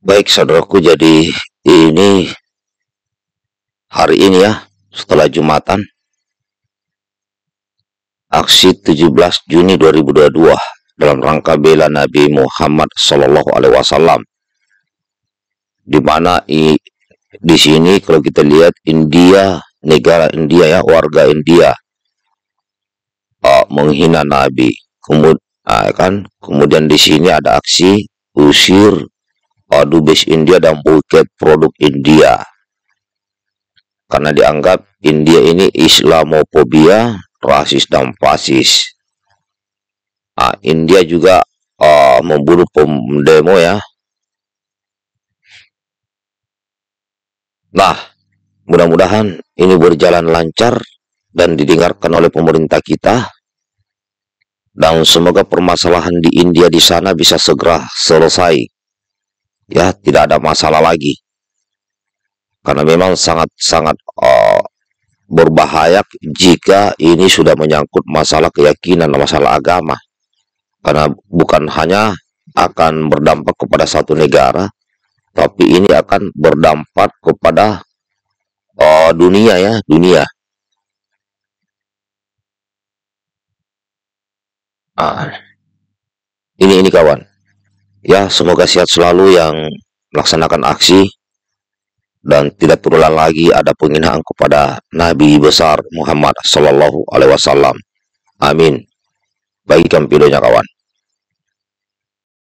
Baik saudaraku, jadi ini hari ini ya, setelah Jumatan, aksi 17 Juni 2022 dalam rangka bela Nabi Muhammad Sallallahu Alaihi Wasallam, di mana di sini kalau kita lihat India, negara India ya, warga India menghina Nabi, kemudian di sini ada aksi usir dubes India dan boykot produk India karena dianggap India ini Islamofobia, rasis dan fasis. India juga membunuh pendemo ya. Nah, mudah-mudahan ini berjalan lancar dan didengarkan oleh pemerintah kita, dan semoga permasalahan di India di sana bisa segera selesai. Ya, tidak ada masalah lagi. Karena memang sangat-sangat berbahaya jika ini sudah menyangkut masalah keyakinan, masalah agama. Karena bukan hanya akan berdampak kepada satu negara, tapi ini akan berdampak kepada dunia ya, dunia. Ini kawan. Ya, semoga sehat selalu yang melaksanakan aksi dan tidak terulang lagi ada penghinaan kepada Nabi besar Muhammad Sallallahu Alaihi Wasallam. Amin. Bagikan videonya kawan.